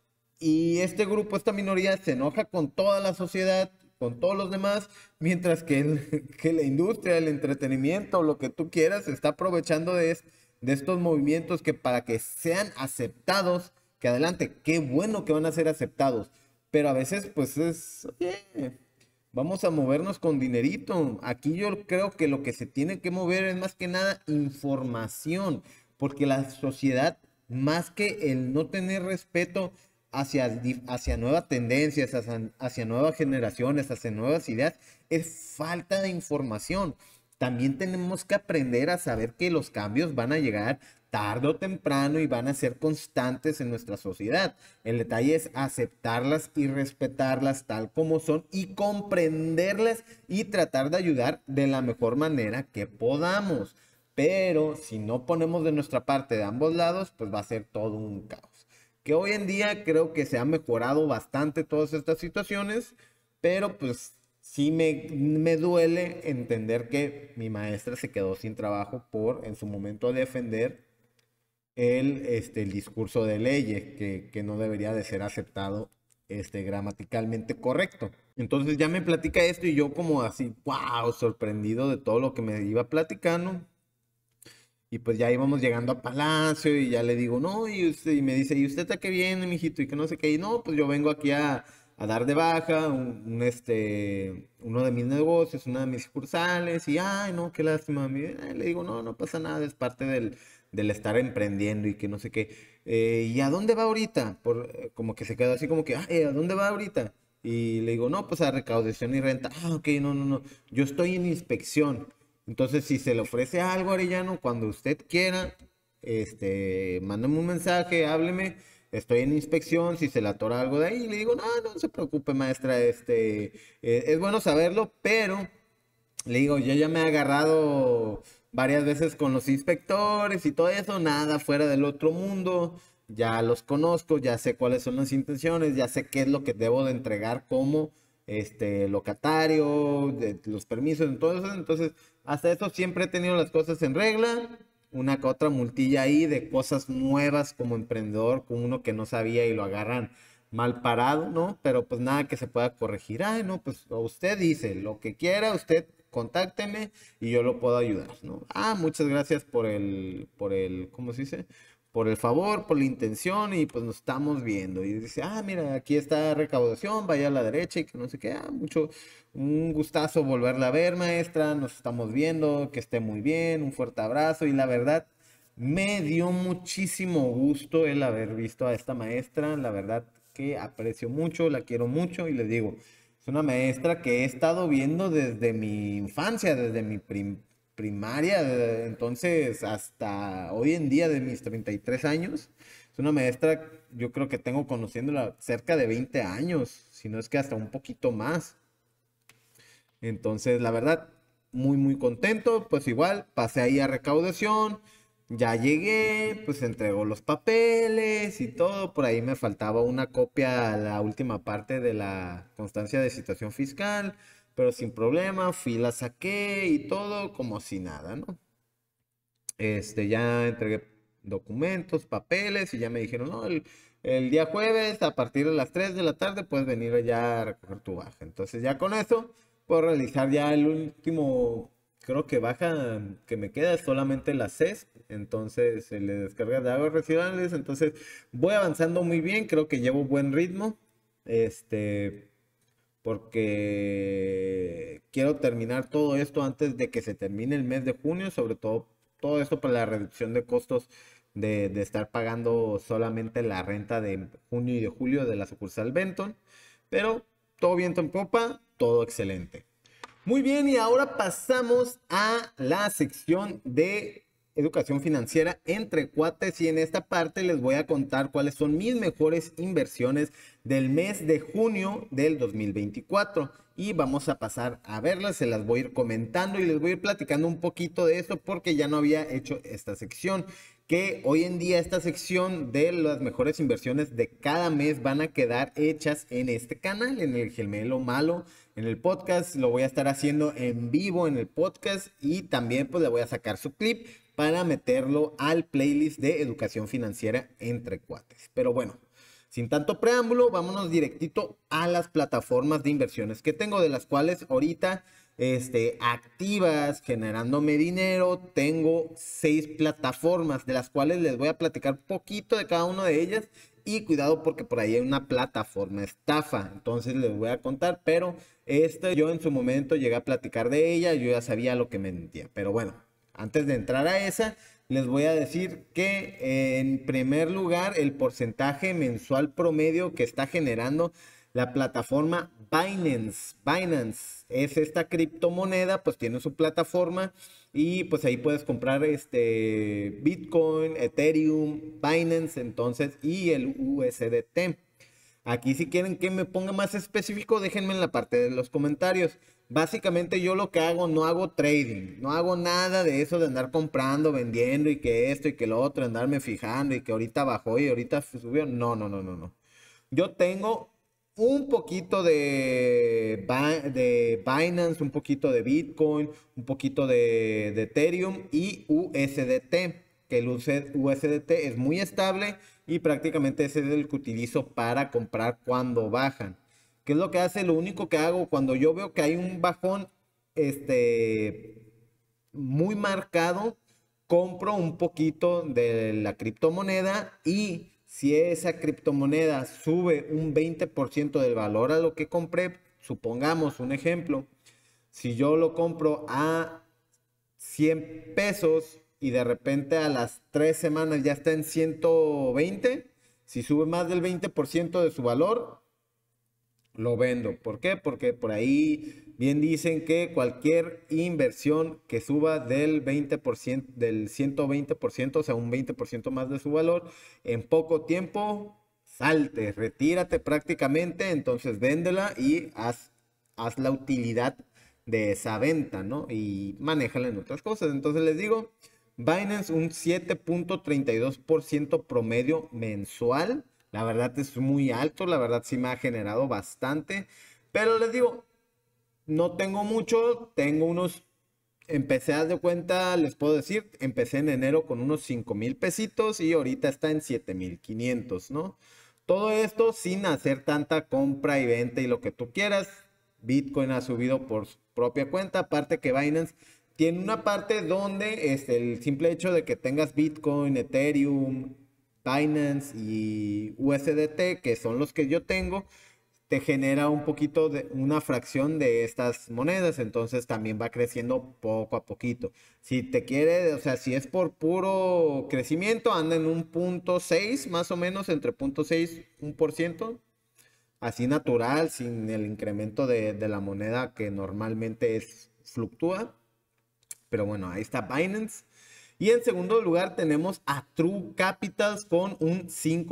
Y este grupo, esta minoría, se enoja con toda la sociedad, con todos los demás, mientras que, que la industria, el entretenimiento, lo que tú quieras, se está aprovechando de estos movimientos que para que sean aceptados, que adelante, qué bueno que van a ser aceptados. Pero a veces, pues oye, vamos a movernos con dinerito. Aquí yo creo que lo que se tiene que mover es más que nada información, porque la sociedad, más que el no tener respeto hacia nuevas tendencias, hacia nuevas generaciones, hacia nuevas ideas, es falta de información. También tenemos que aprender a saber que los cambios van a llegar tarde o temprano y van a ser constantes en nuestra sociedad. El detalle es aceptarlas y respetarlas tal como son y comprenderlas y tratar de ayudar de la mejor manera que podamos. Pero si no ponemos de nuestra parte de ambos lados, pues va a ser todo un caos. Que hoy en día creo que se ha mejorado bastante todas estas situaciones, pero pues sí me duele entender que mi maestra se quedó sin trabajo por en su momento defender el discurso de leyes que no debería de ser aceptado gramaticalmente correcto. Entonces ya me platica esto y yo como así, wow, sorprendido de todo lo que me iba platicando. Y pues ya íbamos llegando a Palacio y ya le digo, no, y me dice, ¿y usted a qué viene, mijito? Y que no sé qué. Y no, pues yo vengo aquí a dar de baja uno de mis negocios, una de mis sucursales. Y, ay, no, qué lástima. Le digo, no, no pasa nada, es parte del estar emprendiendo y que no sé qué. ¿Y a dónde va ahorita? Como que se quedó así como que, ay, ¿a dónde va ahorita? Y le digo, no, pues a recaudación y renta. Ah, ok, no, no, no. Yo estoy en inspección. Entonces, si se le ofrece algo, Arellano, cuando usted quiera, mándame un mensaje, hábleme, estoy en inspección, si se le atora algo de ahí, le digo, no, no se preocupe, maestra, es bueno saberlo, pero le digo, yo ya me he agarrado varias veces con los inspectores y todo eso, nada fuera del otro mundo, ya los conozco, ya sé cuáles son las intenciones, ya sé qué es lo que debo de entregar como locatario, de los permisos, entonces, hasta eso siempre he tenido las cosas en regla, una que otra multilla ahí de cosas nuevas como emprendedor, con uno que no sabía y lo agarran mal parado, ¿no? Pero pues nada que se pueda corregir. Ay, no, pues usted dice lo que quiera, usted contácteme y yo lo puedo ayudar, ¿no? Ah, muchas gracias ¿cómo se dice? Por el favor, por la intención y pues nos estamos viendo. Y dice, ah, mira, aquí está recaudación, vaya a la derecha y que no sé qué, un gustazo volverla a ver, maestra, nos estamos viendo, que esté muy bien, un fuerte abrazo y la verdad, me dio muchísimo gusto el haber visto a esta maestra, la verdad que aprecio mucho, la quiero mucho y les digo, es una maestra que he estado viendo desde mi infancia, desde mi primaria, entonces hasta hoy en día de mis 33 años. Es una maestra, yo creo que tengo conociéndola cerca de 20 años, si no es que hasta un poquito más. Entonces, la verdad, muy, muy contento. Pues igual, pasé ahí a recaudación. Ya llegué, pues entregó los papeles y todo. Por ahí me faltaba una copia a la última parte de la constancia de situación fiscal. Pero sin problema, fui, la saqué y todo como si nada, ¿no? Ya entregué documentos, papeles y ya me dijeron, no, el día jueves a partir de las 3 de la tarde puedes venir ya a recoger tu baja. Entonces ya con eso puedo realizar ya el último, creo que baja que me queda es solamente la CES, entonces se le descarga de aguas residuales, entonces voy avanzando muy bien, creo que llevo buen ritmo, porque quiero terminar todo esto antes de que se termine el mes de junio, sobre todo todo esto para la reducción de costos de estar pagando solamente la renta de junio y de julio de la sucursal Benton. Pero todo viento en popa, todo excelente. Muy bien, y ahora pasamos a la sección de educación financiera entre cuates y en esta parte les voy a contar cuáles son mis mejores inversiones del mes de junio del 2024 y vamos a pasar a verlas, se las voy a ir comentando y les voy a ir platicando un poquito de esto porque ya no había hecho esta sección, que hoy en día esta sección de las mejores inversiones de cada mes van a quedar hechas en este canal, en el Gemelo Malo, en el podcast. Lo voy a estar haciendo en vivo en el podcast y también pues le voy a sacar su clip para meterlo al playlist de educación financiera entre cuates. Pero bueno, sin tanto preámbulo, vámonos directito a las plataformas de inversiones que tengo, de las cuales ahorita activas, generándome dinero. Tengo 6 plataformas, de las cuales les voy a platicar poquito de cada una de ellas. Y cuidado porque por ahí hay una plataforma estafa, entonces les voy a contar, pero yo en su momento llegué a platicar de ella, yo ya sabía lo que me mentía, pero bueno, antes de entrar a esa, les voy a decir que en primer lugar el porcentaje mensual promedio que está generando la plataforma Binance. Binance es esta criptomoneda, pues tiene su plataforma y pues ahí puedes comprar Bitcoin, Ethereum, Binance, entonces, y el USDT. Aquí si quieren que me ponga más específico, déjenme en la parte de los comentarios. Básicamente yo lo que hago, no hago trading, no hago nada de eso de andar comprando, vendiendo y que esto y que lo otro, andarme fijando y que ahorita bajó y ahorita subió. No, no, no, no, no. Yo tengo un poquito de Binance, un poquito de Bitcoin, un poquito de Ethereum y USDT, que el USDT es muy estable y prácticamente ese es el que utilizo para comprar cuando bajan. ¿Qué es lo que hace? Lo único que hago cuando yo veo que hay un bajón muy marcado, compro un poquito de la criptomoneda y si esa criptomoneda sube un 20% del valor a lo que compré, supongamos un ejemplo, si yo lo compro a 100 pesos y de repente a las 3 semanas ya está en 120, si sube más del 20% de su valor, lo vendo. ¿Por qué? Porque por ahí bien dicen que cualquier inversión que suba del 20%, del 120%, o sea, un 20% más de su valor, en poco tiempo, salte, retírate prácticamente, entonces véndela y haz la utilidad de esa venta, ¿no? Y manéjala en otras cosas. Entonces les digo, Binance un 7.32% promedio mensual. La verdad es muy alto, la verdad sí me ha generado bastante. Pero les digo, no tengo mucho, tengo empecé a de cuenta, les puedo decir, empecé en enero con unos 5,000 pesitos y ahorita está en 7,500, ¿no? Todo esto sin hacer tanta compra y venta y lo que tú quieras. Bitcoin ha subido por su propia cuenta, aparte que Binance tiene una parte donde el simple hecho de que tengas Bitcoin, Ethereum, Binance y USDT, que son los que yo tengo, te genera un poquito de una fracción de estas monedas, entonces también va creciendo poco a poquito. Si te quiere, o sea, si es por puro crecimiento, anda en un 0.6, más o menos, entre 0.6 y 1%, así natural, sin el incremento de la moneda que normalmente fluctúa. Pero bueno, ahí está Binance. Y en segundo lugar tenemos a True Capitals con un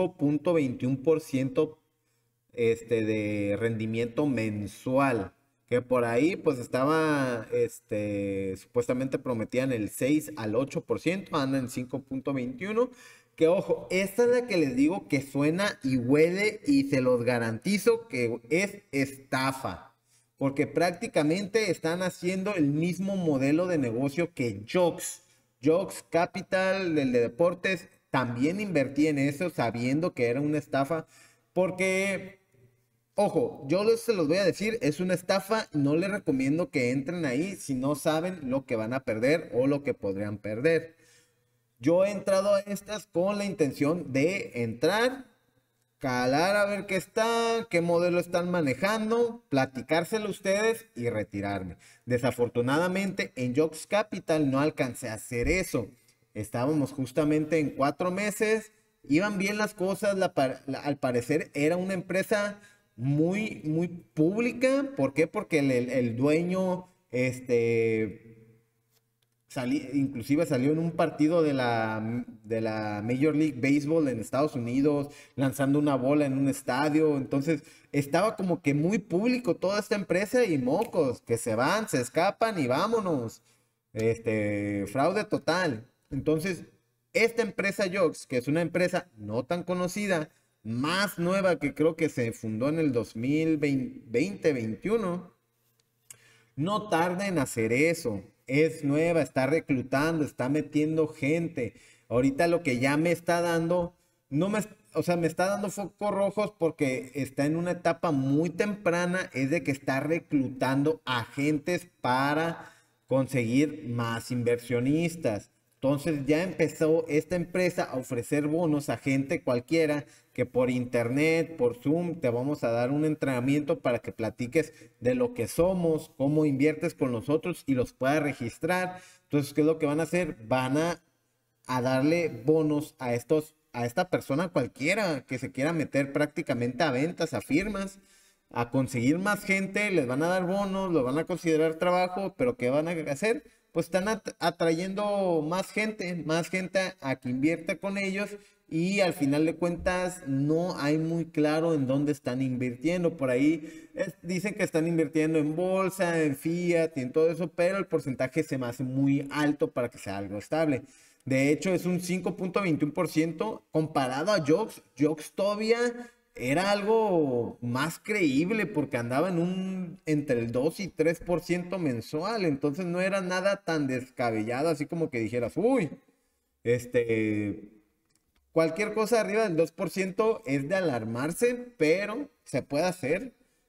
5.21% de rendimiento mensual. Que por ahí pues estaba, supuestamente prometían el 6 al 8%, anda en 5.21. Que ojo, esta es la que les digo que suena y huele y se los garantizo que es estafa. Porque prácticamente están haciendo el mismo modelo de negocio que Jocks. Jocks Capital, el de deportes, también invertí en eso sabiendo que era una estafa. Porque, ojo, se los voy a decir, es una estafa. No les recomiendo que entren ahí si no saben lo que van a perder o lo que podrían perder. Yo he entrado a estas con la intención de entrar, calar a ver qué está, qué modelo están manejando, platicárselo a ustedes y retirarme. Desafortunadamente en Jocks Capital no alcancé a hacer eso. Estábamos justamente en 4 meses, iban bien las cosas, al parecer era una empresa muy, muy pública. ¿Por qué? Porque el dueño, inclusive salió en un partido de la Major League Baseball en Estados Unidos, lanzando una bola en un estadio. Entonces, estaba como que muy público toda esta empresa y mocos, que se van, se escapan y vámonos. Fraude total. Entonces, esta empresa Jocks, que es una empresa no tan conocida, más nueva, que creo que se fundó en el 2020-21, no tarda en hacer eso. Es nueva, está reclutando, está metiendo gente. Ahorita lo que ya me está dando, no me, o sea, me está dando focos rojos porque está en una etapa muy temprana, es de que está reclutando agentes para conseguir más inversionistas. Entonces ya empezó esta empresa a ofrecer bonos a gente cualquiera que por internet, por Zoom, te vamos a dar un entrenamiento para que platiques de lo que somos, cómo inviertes con nosotros y los puedas registrar. Entonces, ¿qué es lo que van a hacer? Van a darle bonos a esta persona cualquiera que se quiera meter prácticamente a ventas, a firmas, a conseguir más gente. Les van a dar bonos, lo van a considerar trabajo, pero ¿qué van a hacer? Pues están atrayendo más gente a que invierta con ellos, y al final de cuentas no hay muy claro en dónde están invirtiendo. Por ahí dicen que están invirtiendo en bolsa, en fiat y en todo eso, pero el porcentaje se me hace muy alto para que sea algo estable. De hecho, es un 5.21% comparado a Jocks. Jocks todavía era algo más creíble porque andaba entre el 2 y 3% mensual. Entonces no era nada tan descabellado, así como que dijeras, uy, cualquier cosa arriba del 2% es de alarmarse, pero se puede hacer.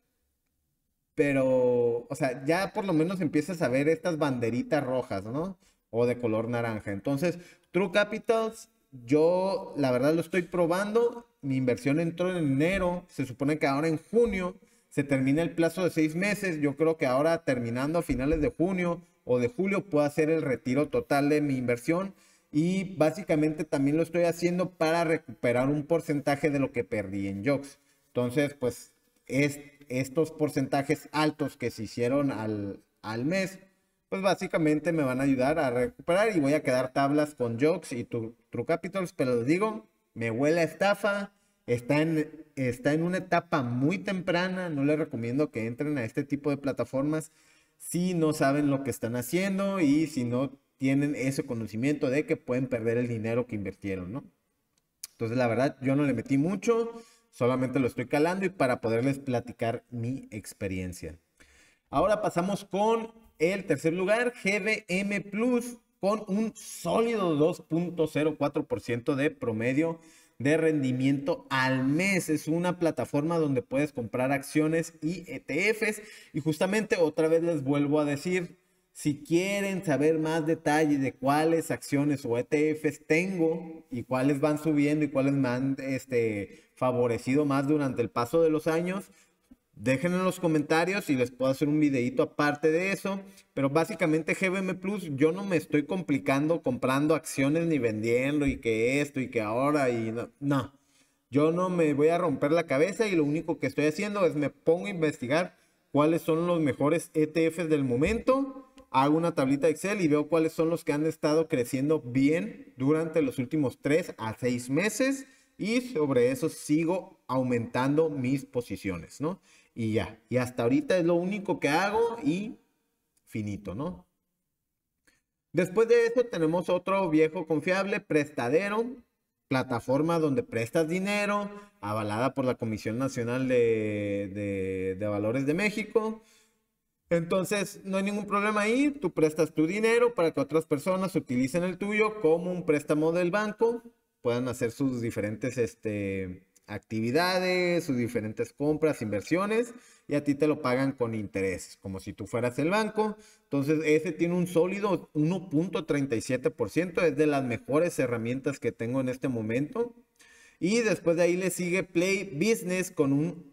Pero, o sea, ya por lo menos empiezas a ver estas banderitas rojas, ¿no? O de color naranja. Entonces, True Capitals, yo la verdad lo estoy probando. Mi inversión entró en enero. Se supone que ahora en junio se termina el plazo de 6 meses. Yo creo que ahora, terminando a finales de junio o de julio, puedo hacer el retiro total de mi inversión. Y básicamente también lo estoy haciendo para recuperar un porcentaje de lo que perdí en Jocks. Entonces, pues, estos porcentajes altos que se hicieron al mes, pues básicamente me van a ayudar a recuperar, y voy a quedar tablas con Jocks y True Capitals. Pero les digo, me huele a estafa. Está en una etapa muy temprana. No les recomiendo que entren a este tipo de plataformas si no saben lo que están haciendo y si no tienen ese conocimiento de que pueden perder el dinero que invirtieron, ¿no? Entonces, la verdad, yo no le metí mucho, solamente lo estoy calando y para poderles platicar mi experiencia. Ahora pasamos con el tercer lugar, GBM Plus, con un sólido 2.04% de promedio de rendimiento al mes. Es una plataforma donde puedes comprar acciones y ETFs. Y justamente otra vez les vuelvo a decir, si quieren saber más detalles de cuáles acciones o ETFs tengo y cuáles van subiendo y cuáles me han favorecido más durante el paso de los años, dejen en los comentarios y les puedo hacer un videito aparte de eso. Pero básicamente GBM Plus, yo no me estoy complicando comprando acciones ni vendiendo y que esto y que ahora y no. Yo no me voy a romper la cabeza, y lo único que estoy haciendo es me pongo a investigar cuáles son los mejores ETFs del momento. hago una tablita de Excel y veo cuáles son los que han estado creciendo bien durante los últimos 3 a 6 meses y sobre eso sigo aumentando mis posiciones, ¿no? Y ya, y hasta ahorita es lo único que hago y finito, ¿no? Después de eso tenemos otro viejo confiable, Prestadero, plataforma donde prestas dinero, avalada por la Comisión Nacional de Valores de México. Entonces, no hay ningún problema ahí, tú prestas tu dinero para que otras personas utilicen el tuyo como un préstamo del banco, puedan hacer sus diferentes actividades, sus diferentes compras, inversiones, y a ti te lo pagan con intereses, como si tú fueras el banco. Entonces, ese tiene un sólido 1.37%, es de las mejores herramientas que tengo en este momento. Y después de ahí le sigue Play Business con un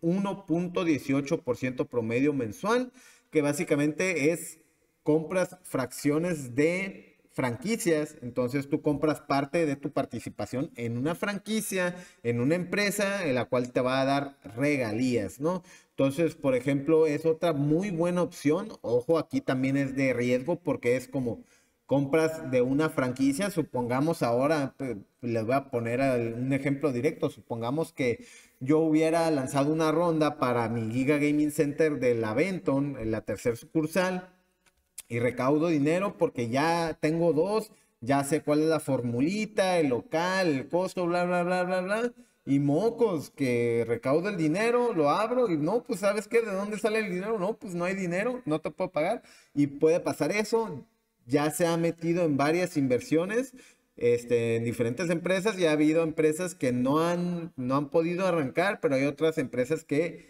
1.18% promedio mensual, que básicamente es compras fracciones de franquicias. Entonces tú compras parte de tu participación en una franquicia, en una empresa, en la cual te va a dar regalías, ¿no? Entonces, por ejemplo, es otra muy buena opción. Ojo, aquí también es de riesgo porque es como compras de una franquicia. Supongamos ahora, les voy a poner un ejemplo directo. Supongamos que yo hubiera lanzado una ronda para mi Giga Gaming Center de la Benton, en la tercera sucursal, y recaudo dinero porque ya tengo dos, ya sé cuál es la formulita, el local, el costo, bla, bla, bla, bla, bla. Y mocos, que recaudo el dinero, lo abro y no, pues ¿sabes qué? ¿De dónde sale el dinero? No, pues no hay dinero, no te puedo pagar. Y puede pasar eso. Ya se ha metido en varias inversiones en diferentes empresas, y ha habido empresas que no han podido arrancar, pero hay otras empresas que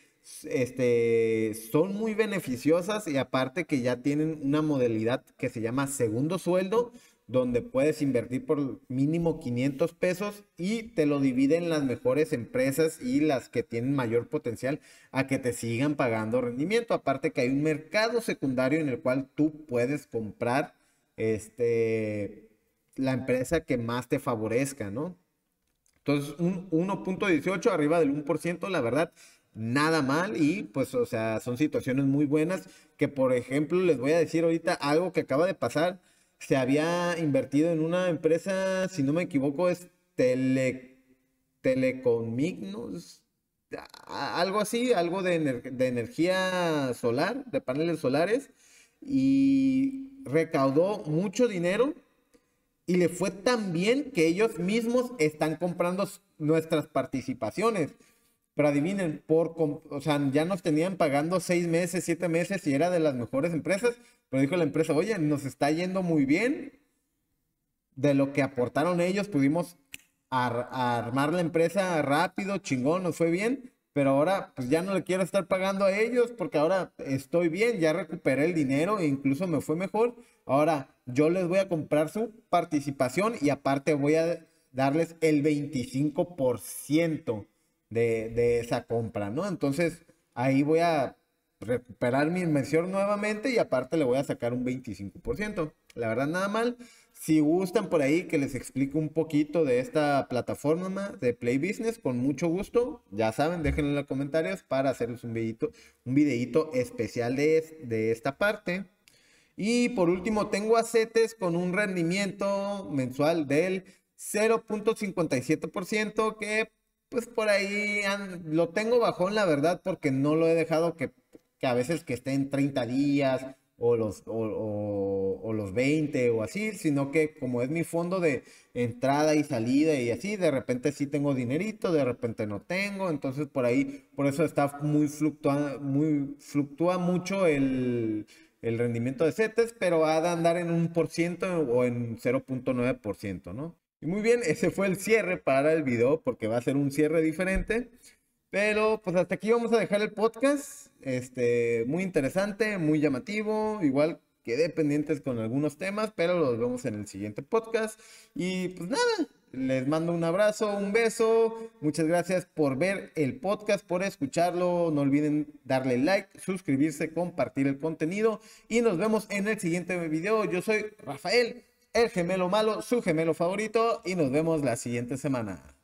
son muy beneficiosas, y aparte que ya tienen una modalidad que se llama segundo sueldo, donde puedes invertir por mínimo 500 pesos y te lo dividen las mejores empresas y las que tienen mayor potencial a que te sigan pagando rendimiento. Aparte que hay un mercado secundario en el cual tú puedes comprar la empresa que más te favorezca, ¿no? Entonces, un 1.18 arriba del 1%, la verdad, nada mal. Y pues, o sea, son situaciones muy buenas que, por ejemplo, les voy a decir ahorita algo que acaba de pasar. Se había invertido en una empresa, si no me equivoco, es Telecomignos, algo así, algo de energía solar, de paneles solares, y recaudó mucho dinero y le fue tan bien que ellos mismos están comprando nuestras participaciones. Pero adivinen, o sea, ya nos tenían pagando 6 meses, 7 meses y era de las mejores empresas. Pero dijo la empresa, oye, nos está yendo muy bien. De lo que aportaron ellos, pudimos armar la empresa rápido, chingón, nos fue bien. Pero ahora, pues ya no le quiero estar pagando a ellos porque ahora estoy bien, ya recuperé el dinero e incluso me fue mejor. Ahora yo les voy a comprar su participación y aparte voy a darles el 25% de esa compra, ¿no? Entonces ahí voy a recuperar mi inversión nuevamente y aparte le voy a sacar un 25%. La verdad, nada mal. Si gustan por ahí que les explique un poquito de esta plataforma de Play Business, con mucho gusto, ya saben, déjenlo en los comentarios para hacerles un videito especial de esta parte. Y por último, tengo a CETES con un rendimiento mensual del 0.57%, que pues por ahí lo tengo bajón, la verdad, porque no lo he dejado que a veces que esté en 30 días o los 20 o así, sino que como es mi fondo de entrada y salida y así, de repente sí tengo dinerito, de repente no tengo. Entonces por ahí, por eso está fluctúa mucho el rendimiento de CETES, pero ha de andar en 1% o en 0.9%, ¿no? Y muy bien, ese fue el cierre para el video, porque va a ser un cierre diferente. Pero pues hasta aquí vamos a dejar el podcast. Muy interesante, muy llamativo. Igual quedé pendientes con algunos temas, pero los vemos en el siguiente podcast. Y pues nada, les mando un abrazo, un beso. Muchas gracias por ver el podcast, por escucharlo. No olviden darle like, suscribirse, compartir el contenido. Y nos vemos en el siguiente video. Yo soy Rafael, el gemelo malo, su gemelo favorito. Y nos vemos la siguiente semana.